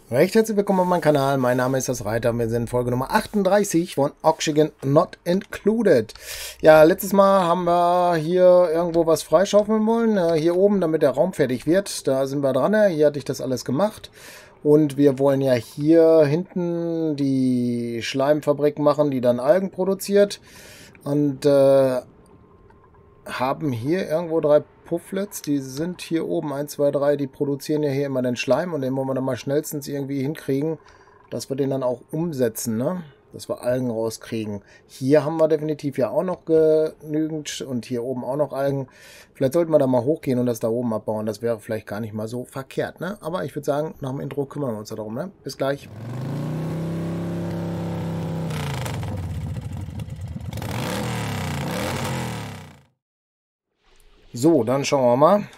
Recht herzlich willkommen auf meinem Kanal. Mein Name ist das Reiter. Wir sind in Folge Nummer 38 von Oxygen Not Included. Ja, letztes Mal haben wir hier irgendwo was freischaufeln wollen. Hier oben, damit der Raum fertig wird. Da sind wir dran. Hier hatte ich das alles gemacht. Und wir wollen ja hier hinten die Schleimfabrik machen, die dann Algen produziert. Und haben hier irgendwo 3 Pufflets, die sind hier oben, 1, 2, 3, die produzieren ja hier immer den Schleim und den wollen wir dann mal schnellstens irgendwie hinkriegen, dass wir den dann auch umsetzen, ne? Dass wir Algen rauskriegen. Hier haben wir definitiv ja auch noch genügend und hier oben auch noch Algen. Vielleicht sollten wir da mal hochgehen und das da oben abbauen. Das wäre vielleicht gar nicht mal so verkehrt, ne? Aber ich würde sagen, nach dem Intro kümmern wir uns darum, ne? Bis gleich. So, dann schauen wir mal.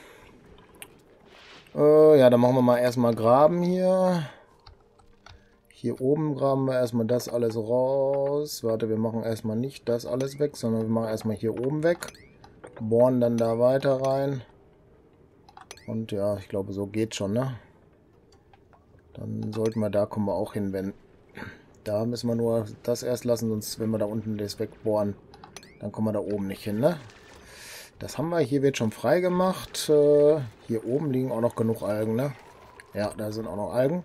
Ja, dann machen wir mal erstmal Graben hier. Hier oben graben wir erstmal das alles raus. Warte, wir machen erstmal nicht das alles weg, sondern wir machen erstmal hier oben weg. Bohren dann da weiter rein. Und ja, ich glaube, so geht schon, ne? Dann sollten wir, da kommen wir auch hin, wenn... Da müssen wir nur das erst lassen, sonst, wenn wir da unten das wegbohren, dann kommen wir da oben nicht hin, ne? Das haben wir. Hier wird schon frei gemacht. Hier oben liegen auch noch genug Algen, ne? Ja, da sind auch noch Algen.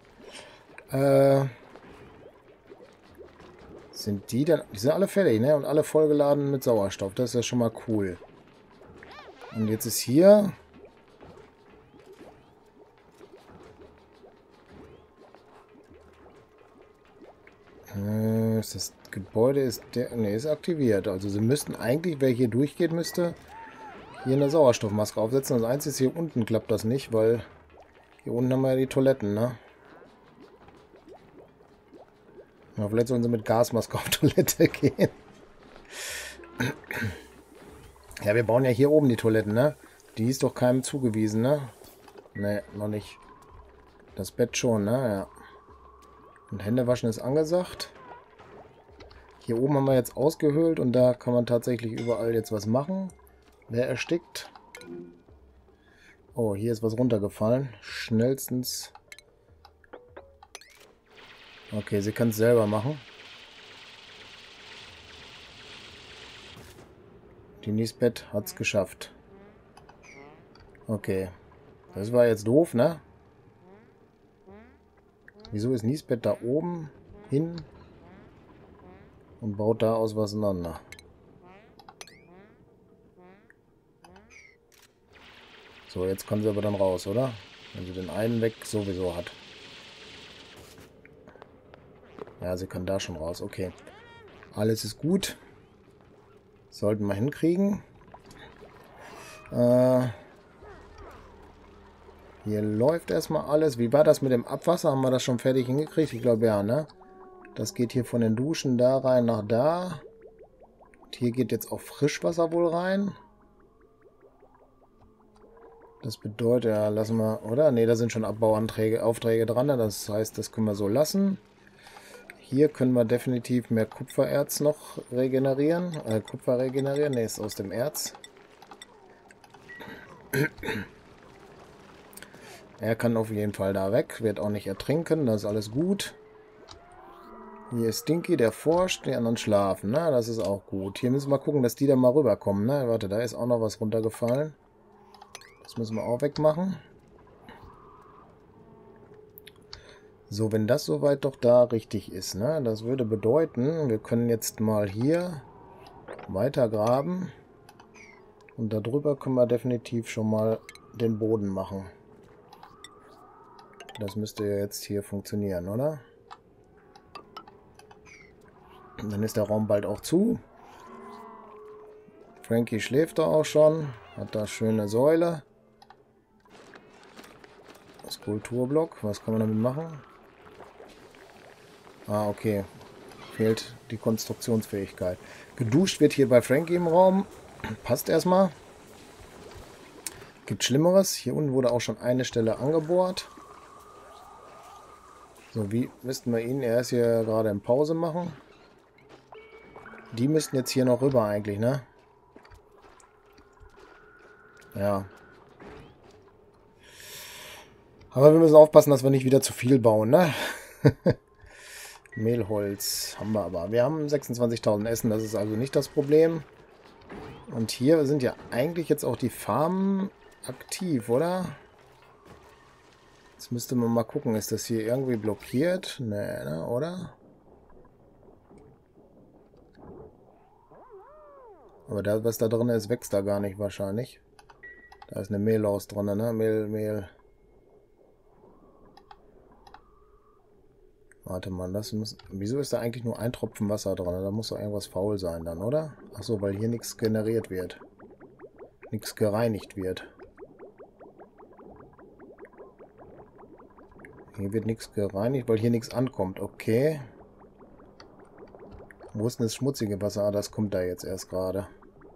Sind die denn... Die sind alle fertig, ne? Und alle vollgeladen mit Sauerstoff. Das ist ja schon mal cool. Und jetzt ist hier... ist das Gebäude ist... Ne, ist aktiviert. Also sie müssten eigentlich, wer hier durchgeht, müsste hier eine Sauerstoffmaske aufsetzen. Das Einzige ist, hier unten klappt das nicht, weil hier unten haben wir ja die Toiletten, ne? Ja, vielleicht sollen sie mit Gasmaske auf Toilette gehen. Ja, wir bauen ja hier oben die Toiletten, ne? Die ist doch keinem zugewiesen, ne? Ne, noch nicht. Das Bett schon, ne? Ja. Und Händewaschen ist angesagt. Hier oben haben wir jetzt ausgehöhlt und da kann man tatsächlich überall jetzt was machen. Wer erstickt? Oh, hier ist was runtergefallen. Schnellstens. Okay, sie kann es selber machen. Die Niesbett hat es geschafft. Okay. Das war jetzt doof, ne? Wieso ist Niesbett da oben hin und baut da aus was auseinander? So, jetzt kann sie aber dann raus, oder? Wenn sie den einen weg sowieso hat. Ja, sie kann da schon raus. Okay. Alles ist gut. Sollten wir hinkriegen. Hier läuft erstmal alles. Wie war das mit dem Abwasser? Haben wir das schon fertig hingekriegt? Ich glaube ja, ne? Das geht hier von den Duschen da rein nach da. Und hier geht jetzt auch Frischwasser wohl rein. Das bedeutet, ja, lassen wir, oder? Ne, da sind schon Aufträge dran. Das heißt, das können wir so lassen. Hier können wir definitiv mehr Kupfererz noch regenerieren. Kupfer regenerieren. Ne, ist aus dem Erz. Er kann auf jeden Fall da weg. Wird auch nicht ertrinken. Das ist alles gut. Hier ist Stinky, der forscht. Die anderen schlafen. Ne? Das ist auch gut. Hier müssen wir gucken, dass die da mal rüberkommen. Ne? Warte, da ist auch noch was runtergefallen. Das müssen wir auch wegmachen. So, wenn das soweit doch da richtig ist, ne? Das würde bedeuten, wir können jetzt mal hier weiter graben. Und darüber können wir definitiv schon mal den Boden machen. Das müsste ja jetzt hier funktionieren, oder? Und dann ist der Raum bald auch zu. Frankie schläft da auch schon. Hat da schöne Säule. Das Kulturblock. Was kann man damit machen? Ah, okay. Fehlt die Konstruktionsfähigkeit. Geduscht wird hier bei Frankie im Raum. Passt erstmal. Gibt Schlimmeres. Hier unten wurde auch schon eine Stelle angebohrt. So, wie müssten wir ihn? Er ist hier gerade in Pause machen. Die müssten jetzt hier noch rüber eigentlich, ne? Ja. Aber wir müssen aufpassen, dass wir nicht wieder zu viel bauen, ne? Mehlholz haben wir aber. Wir haben 26.000 Essen, das ist also nicht das Problem. Und hier sind ja eigentlich jetzt auch die Farmen aktiv, oder? Jetzt müsste man mal gucken, ist das hier irgendwie blockiert? Nee, ne, oder? Aber das, was da drin ist, wächst da gar nicht wahrscheinlich. Da ist eine Mehlhaus drin, ne? Mehl. Warte mal, das muss... Wieso ist da eigentlich nur ein Tropfen Wasser drin? Da muss doch irgendwas faul sein dann, oder? Achso, weil hier nichts generiert wird. Nichts gereinigt wird. Hier wird nichts gereinigt, weil hier nichts ankommt. Okay. Wo ist denn das schmutzige Wasser? Ah, das kommt da jetzt erst gerade.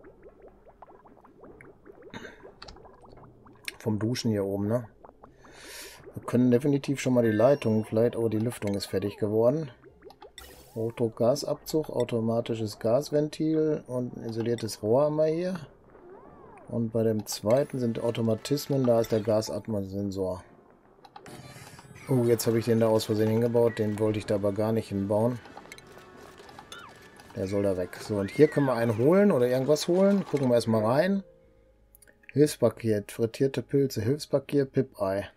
Vom Duschen hier oben, ne? Wir können definitiv schon mal die Leitung, vielleicht, oh, die Lüftung ist fertig geworden. Hochdruckgasabzug, automatisches Gasventil und ein isoliertes Rohr haben wir hier. Und bei dem zweiten sind Automatismen, da ist der Gasatmosensor. Oh, jetzt habe ich den da aus Versehen hingebaut, den wollte ich da aber gar nicht hinbauen. Der soll da weg. So, und hier können wir einen holen oder irgendwas holen. Gucken wir erstmal rein. Hilfspaket, frittierte Pilze, Hilfspaket, Pip-Ei.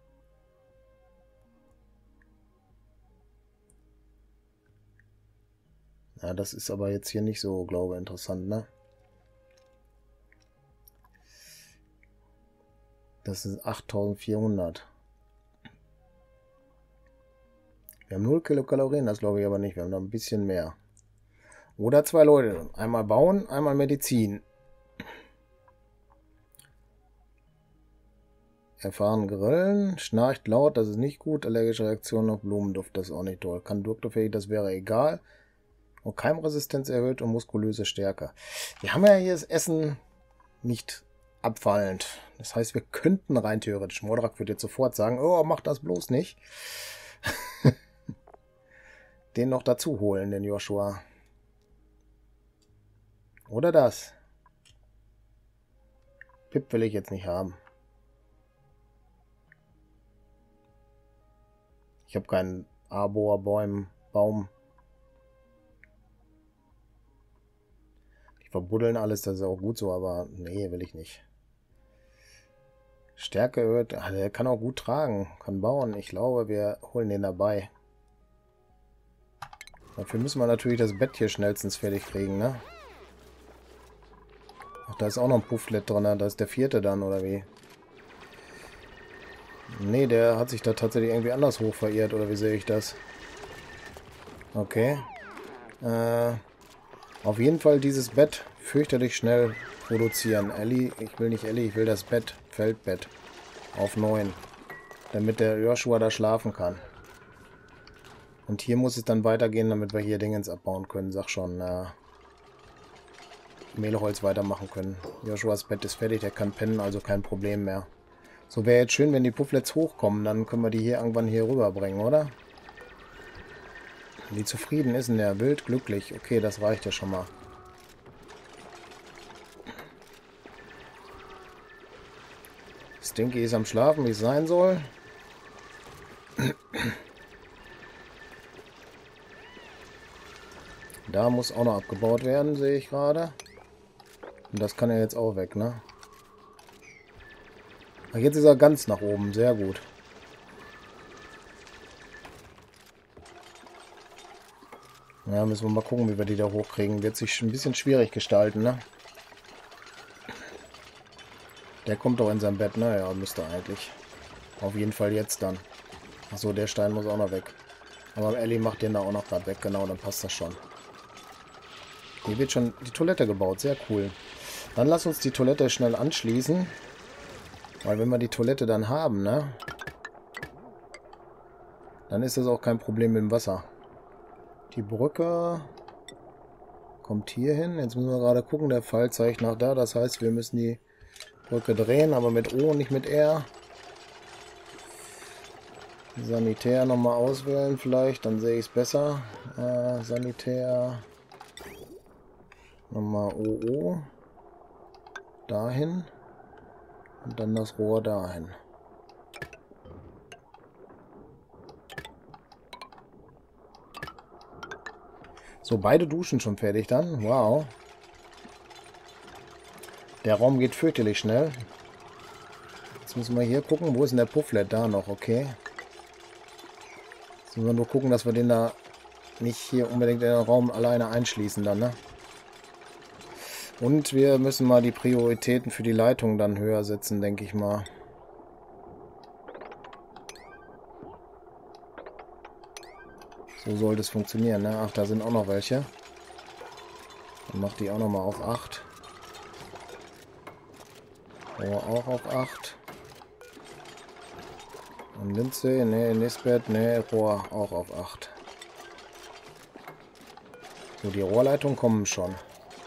Ja, das ist aber jetzt hier nicht so, glaube ich, interessant, ne? Das sind 8400. Wir haben 0 Kilokalorien, das glaube ich aber nicht. Wir haben da ein bisschen mehr. Oder 2 Leute. Einmal bauen, einmal Medizin. Erfahren grillen, schnarcht laut, das ist nicht gut. Allergische Reaktion auf Blumenduft, das ist auch nicht toll. Kann durchfähig, das wäre egal. Und Keimresistenz erhöht und muskulöse Stärke. Wir haben ja hier das Essen nicht abfallend. Das heißt, wir könnten rein theoretisch, Mordrak würde jetzt sofort sagen, oh, mach das bloß nicht. Den noch dazu holen, den Joshua. Oder das. Pip will ich jetzt nicht haben. Ich habe keinen Baum. Die verbuddeln alles, das ist auch gut so, aber nee, will ich nicht. Stärke erhöht. Ach, der kann auch gut tragen, kann bauen. Ich glaube, wir holen den dabei. Dafür müssen wir natürlich das Bett hier schnellstens fertig kriegen, ne? Ach, da ist auch noch ein Pufflet drin, da ist der 4. dann, oder wie? Nee, der hat sich da tatsächlich irgendwie anders hoch verirrt, oder wie sehe ich das? Okay. Auf jeden Fall dieses Bett fürchterlich schnell produzieren. Ellie, ich will nicht Ellie, ich will das Bett, Feldbett. Auf 9. Damit der Joshua da schlafen kann. Und hier muss es dann weitergehen, damit wir hier Dingens abbauen können. Sag schon, Mehlholz weitermachen können. Joshuas Bett ist fertig, der kann pennen, also kein Problem mehr. So, wäre jetzt schön, wenn die Pufflets hochkommen, dann können wir die hier irgendwann hier rüberbringen, oder? Wie zufrieden ist denn der? Wild, glücklich. Okay, das reicht ja schon mal. Stinky ist am Schlafen, wie es sein soll. Da muss auch noch abgebaut werden, sehe ich gerade. Und das kann er jetzt auch weg, ne? Ach, jetzt ist er ganz nach oben, sehr gut. Ja, müssen wir mal gucken, wie wir die da hochkriegen. Wird sich ein bisschen schwierig gestalten, ne? Der kommt doch in sein Bett, ne? Ja, müsste eigentlich. Auf jeden Fall jetzt dann. Achso, der Stein muss auch noch weg. Aber Ellie macht den da auch noch gerade weg, genau, dann passt das schon. Hier wird schon die Toilette gebaut, sehr cool. Dann lass uns die Toilette schnell anschließen. Weil wenn wir die Toilette dann haben, ne? Dann ist das auch kein Problem mit dem Wasser. Die Brücke kommt hier hin. Jetzt müssen wir gerade gucken, der Pfeil zeigt nach da. Das heißt, wir müssen die Brücke drehen, aber mit O, nicht mit R. Sanitär nochmal auswählen vielleicht, dann sehe ich es besser. Sanitär nochmal OO. Dahin. Und dann das Rohr dahin. So, beide Duschen schon fertig dann. Wow. Der Raum geht fürchterlich schnell. Jetzt müssen wir hier gucken. Wo ist denn der Pufflet? Da noch, okay. Jetzt müssen wir nur gucken, dass wir den da nicht hier unbedingt in den Raum alleine einschließen dann, ne? Und wir müssen mal die Prioritäten für die Leitung dann höher setzen, denke ich mal. So sollte es funktionieren, ne? Ach, da sind auch noch welche. Dann macht die auch noch mal auf 8. Rohr auch auf 8. Und Lindsay, ne, Nisbet, ne, Rohr auch auf 8. So, die Rohrleitungen kommen schon.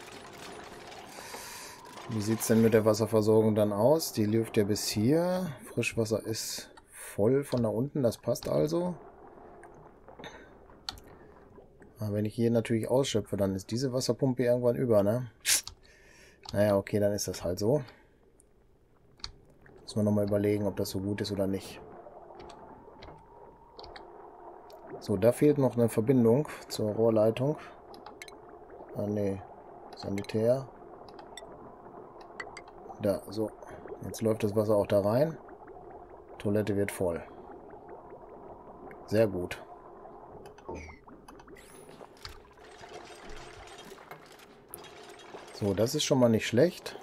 Wie sieht es denn mit der Wasserversorgung dann aus? Die läuft ja bis hier. Frischwasser ist voll von da unten, das passt also. Aber wenn ich hier natürlich ausschöpfe, dann ist diese Wasserpumpe irgendwann über, ne? Naja, okay, dann ist das halt so. Müssen wir nochmal überlegen, ob das so gut ist oder nicht. So, da fehlt noch eine Verbindung zur Rohrleitung. Ah, ne. Sanitär. Da, so. Jetzt läuft das Wasser auch da rein. Toilette wird voll. Sehr gut. So, das ist schon mal nicht schlecht.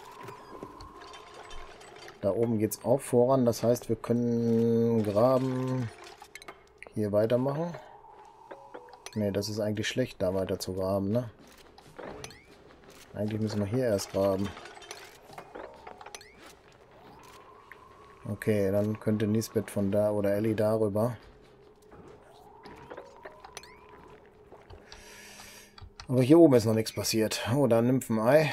Da oben geht es auch voran. Das heißt, wir können graben. Hier weitermachen. Ne, das ist eigentlich schlecht, da weiter zu graben, ne? Eigentlich müssen wir hier erst graben. Okay, dann könnte Nisbet von da oder Ellie darüber. Aber hier oben ist noch nichts passiert. Oh, da ein Nymphenei.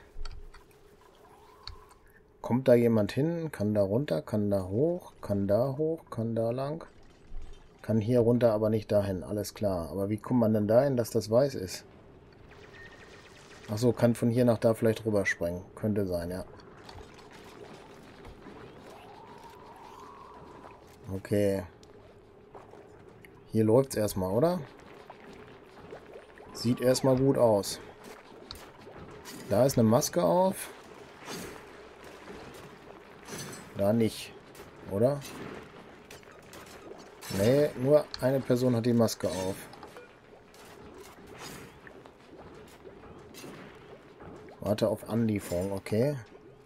Kommt da jemand hin? Kann da runter? Kann da hoch? Kann da hoch? Kann da lang? Kann hier runter, aber nicht dahin. Alles klar. Aber wie kommt man denn dahin, dass das weiß ist? Achso, kann von hier nach da vielleicht rüberspringen. Könnte sein, ja. Okay. Hier läuft es erstmal, oder? Sieht erstmal gut aus. Da ist eine Maske auf. Da nicht, oder? Nee, nur eine Person hat die Maske auf. Warte auf Anlieferung, okay.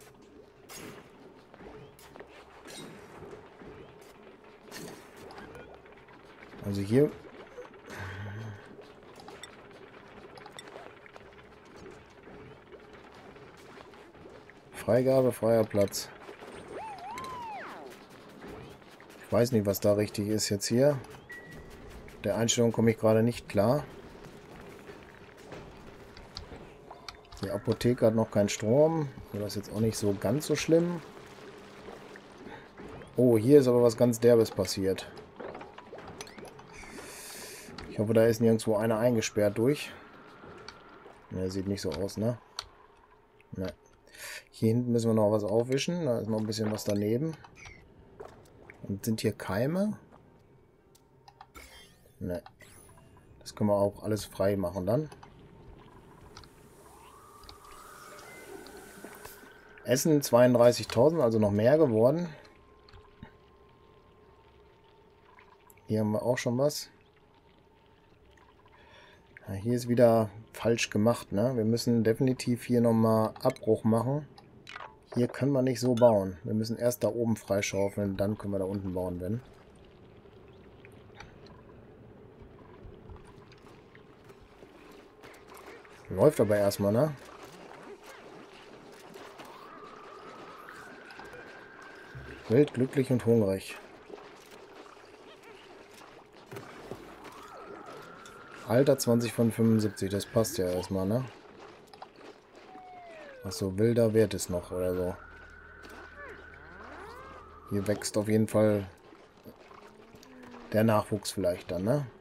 Also hier... Freigabe, freier Platz. Ich weiß nicht, was da richtig ist jetzt hier. Der Einstellung komme ich gerade nicht klar. Die Apotheke hat noch keinen Strom. Das ist jetzt auch nicht so ganz so schlimm. Oh, hier ist aber was ganz Derbes passiert. Ich hoffe, da ist nirgendwo einer eingesperrt durch. Ne, sieht nicht so aus, ne? Ne. Hier hinten müssen wir noch was aufwischen. Da ist noch ein bisschen was daneben. Und sind hier Keime? Ne. Das können wir auch alles frei machen dann. Essen 32.000, also noch mehr geworden. Hier haben wir auch schon was. Ja, hier ist wieder falsch gemacht, ne? Wir müssen definitiv hier nochmal Abbruch machen. Hier können wir nicht so bauen. Wir müssen erst da oben freischaufeln, dann können wir da unten bauen, wenn. Läuft aber erstmal, ne? Wild, glücklich und hungrig. Alter 20 von 75, das passt ja erstmal, ne? Achso, wilder Wert ist noch oder so. Hier wächst auf jeden Fall der Nachwuchs vielleicht dann, ne?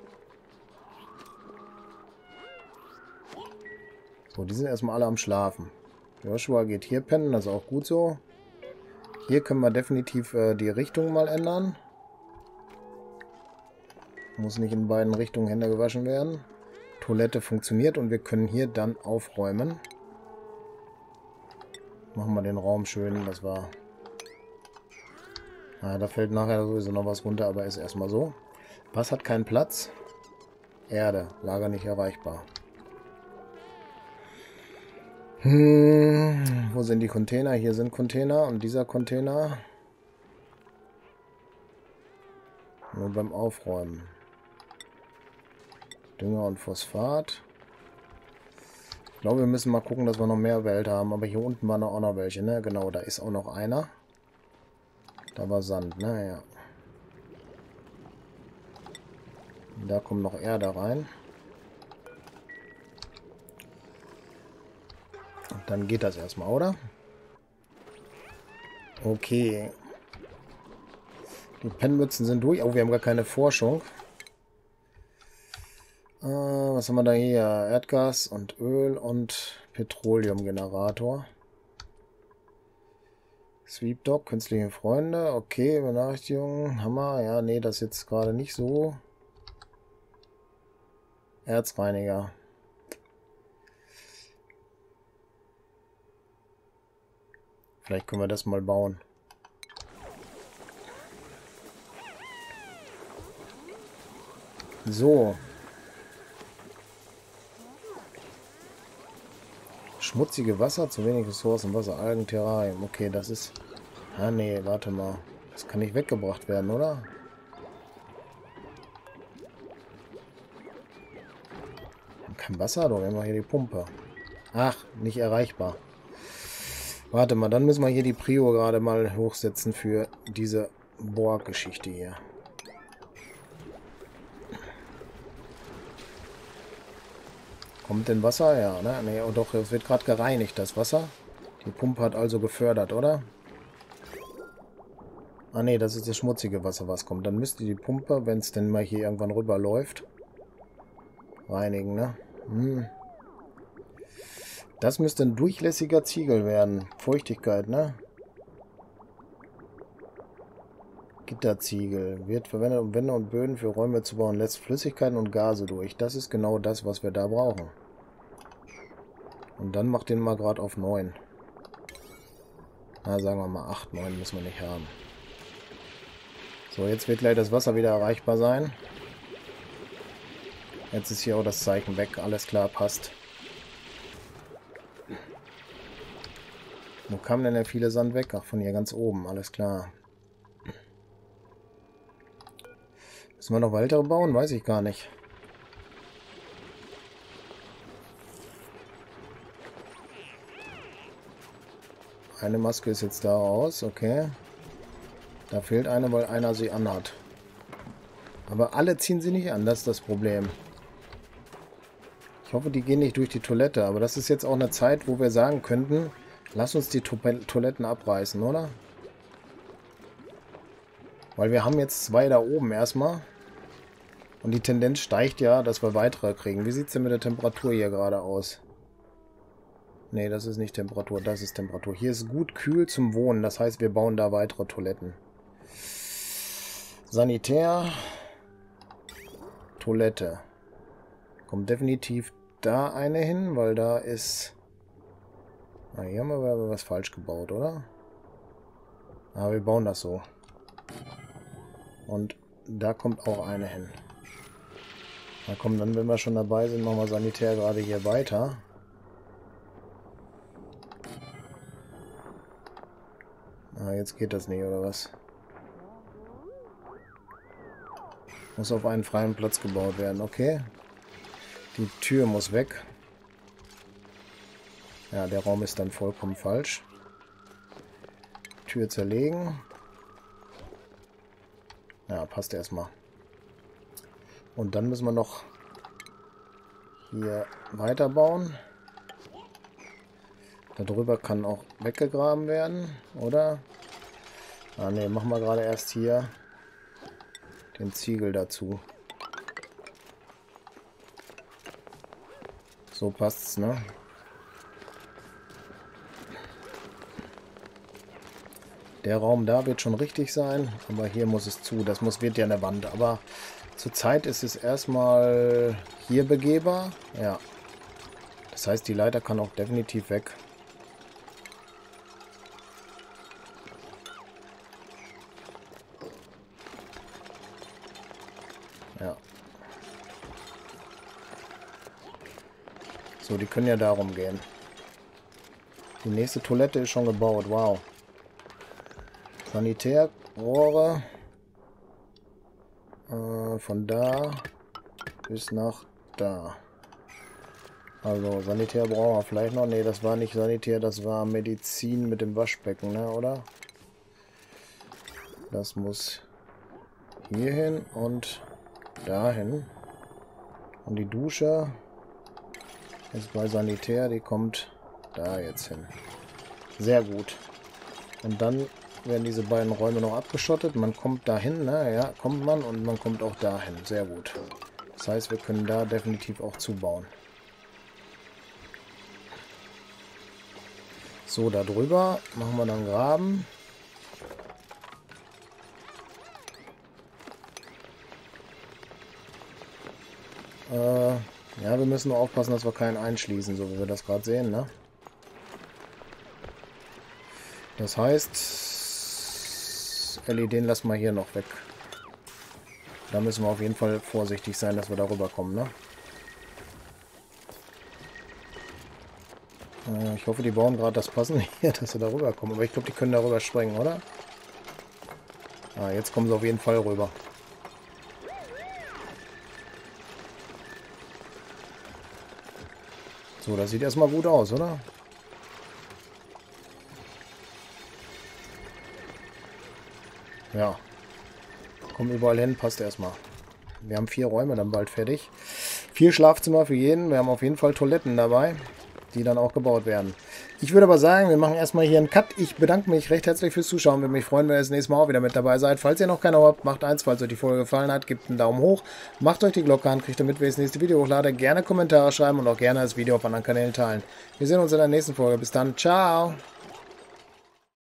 So, die sind erstmal alle am Schlafen. Joshua geht hier pennen, das ist auch gut so. Hier können wir definitiv die Richtung mal ändern. Muss nicht in beiden Richtungen Hände gewaschen werden. Toilette funktioniert und wir können hier dann aufräumen. Machen wir den Raum schön, das war... Ah, da fällt nachher sowieso noch was runter, aber ist erstmal so. Was hat keinen Platz? Erde, Lager nicht erreichbar. Wo sind die Container? Hier sind Container und dieser Container nur beim Aufräumen. Dünger und Phosphat. Ich glaube, wir müssen mal gucken, dass wir noch mehr Welt haben. Aber hier unten waren auch noch welche, ne? Genau, da ist auch noch einer. Da war Sand, ne? Ja. Da kommt noch Erde rein. Und dann geht das erstmal, oder? Okay. Die Pennmützen sind durch. Oh, wir haben gar keine Forschung. Was haben wir da hier? Erdgas und Öl und Petroleumgenerator. Sweep Dog, künstliche Freunde. Okay, Benachrichtigung. Hammer. Ja, nee, das ist jetzt gerade nicht so. Erzreiniger. Vielleicht können wir das mal bauen. So. Schmutzige Wasser, zu wenig Ressourcen, Wasser, Algen, Terrarium. Okay, das ist... Ah, nee, warte mal. Das kann nicht weggebracht werden, oder? Kein Wasser, doch immer hier die Pumpe. Ach, nicht erreichbar. Warte mal, dann müssen wir hier die Prio gerade mal hochsetzen für diese Bohrgeschichte hier. Kommt denn Wasser? Ja, ne? Nee, oh doch, es wird gerade gereinigt, das Wasser. Die Pumpe hat also gefördert, oder? Ah ne, das ist das schmutzige Wasser, was kommt. Dann müsste die Pumpe, wenn es denn mal hier irgendwann rüberläuft, reinigen, ne? Das müsste ein durchlässiger Ziegel werden. Feuchtigkeit, ne? Gitterziegel. Wird verwendet, um Wände und Böden für Räume zu bauen. Lässt Flüssigkeiten und Gase durch. Das ist genau das, was wir da brauchen. Und dann macht den mal gerade auf 9. Na, sagen wir mal 8, 9 müssen wir nicht haben. So, jetzt wird gleich das Wasser wieder erreichbar sein. Jetzt ist hier auch das Zeichen weg. Alles klar, passt. Wo kam denn der viele Sand weg? Ach, von hier ganz oben. Alles klar. Müssen wir noch weitere bauen? Weiß ich gar nicht. Eine Maske ist jetzt da raus. Okay. Da fehlt eine, weil einer sie anhat. Aber alle ziehen sie nicht an. Das ist das Problem. Ich hoffe, die gehen nicht durch die Toilette. Aber das ist jetzt auch eine Zeit, wo wir sagen könnten, lass uns die Toiletten abreißen, oder? Weil wir haben jetzt 2 da oben erstmal. Und die Tendenz steigt ja, dass wir weitere kriegen. Wie sieht es denn mit der Temperatur hier gerade aus? Nee, das ist nicht Temperatur, das ist Temperatur. Hier ist gut kühl zum Wohnen. Das heißt, wir bauen da weitere Toiletten. Sanitär. Toilette. Kommt definitiv da eine hin, weil da ist... Ah, hier haben wir aber was falsch gebaut, oder? Aber wir bauen das so. Und da kommt auch eine hin. Na komm, dann, wenn wir schon dabei sind, machen wir Sanitär gerade hier weiter. Ah, jetzt geht das nicht, oder was? Muss auf einen freien Platz gebaut werden, okay. Die Tür muss weg. Ja, der Raum ist dann vollkommen falsch. Tür zerlegen. Ja, passt erstmal. Und dann müssen wir noch hier weiterbauen. Darüber kann auch weggegraben werden, oder? Ah ne, machen wir gerade erst hier den Ziegel dazu. So passt's, ne? Der Raum da wird schon richtig sein, aber hier muss es zu. Das wird ja eine Wand, aber Zurzeit ist es erstmal hier begehbar. Ja. Das heißt, die Leiter kann auch definitiv weg. Ja. So, die können ja darum gehen. Die nächste Toilette ist schon gebaut. Wow. Sanitärrohre. Von da bis nach da. Also Sanitär brauchen wir vielleicht noch. Ne, das war nicht Sanitär, das war Medizin mit dem Waschbecken, ne, oder? Das muss hier hin und dahin. Und die Dusche ist bei Sanitär, die kommt da jetzt hin. Sehr gut. Und dann werden diese beiden Räume noch abgeschottet. Man kommt dahin, ne? Ja, kommt man und man kommt auch dahin. Sehr gut. Das heißt, wir können da definitiv auch zubauen. So, da drüber machen wir dann Graben. Ja, wir müssen nur aufpassen, dass wir keinen einschließen, so wie wir das gerade sehen, ne? Das heißt, LED lassen wir hier noch weg. Da müssen wir auf jeden Fall vorsichtig sein, dass wir da rüberkommen, ne? Ich hoffe, die bauen gerade das Passen hier, dass sie da rüberkommen. Aber ich glaube, die können da rüber springen, oder? Ah, jetzt kommen sie auf jeden Fall rüber. So, das sieht erstmal gut aus, oder? Ja. Kommen überall hin, passt erstmal. Wir haben 4 Räume dann bald fertig. 4 Schlafzimmer für jeden. Wir haben auf jeden Fall Toiletten dabei, die dann auch gebaut werden. Ich würde aber sagen, wir machen erstmal hier einen Cut. Ich bedanke mich recht herzlich fürs Zuschauen. Würde mich freuen, wenn ihr das nächste Mal auch wieder mit dabei seid. Falls ihr noch keiner habt, macht eins. Falls euch die Folge gefallen hat, gebt einen Daumen hoch. Macht euch die Glocke an, kriegt ihr mit, wenn ich das nächste Video hochlade. Gerne Kommentare schreiben und auch gerne das Video auf anderen Kanälen teilen. Wir sehen uns in der nächsten Folge. Bis dann. Ciao.